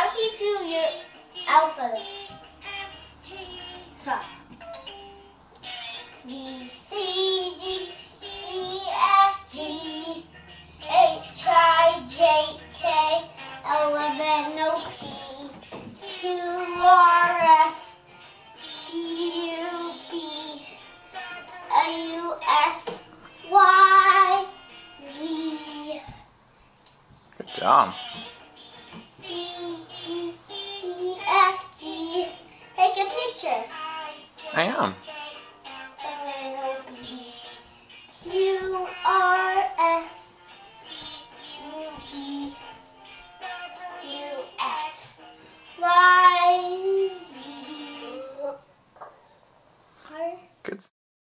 talking to your alphabet. B, C, D, E, F, G, H, I, J, K, L, M, N, O, P, Q, R, S, T, U, V, U, X, Y, Z. Good job. C, D, E, F, G. Take a picture. I am.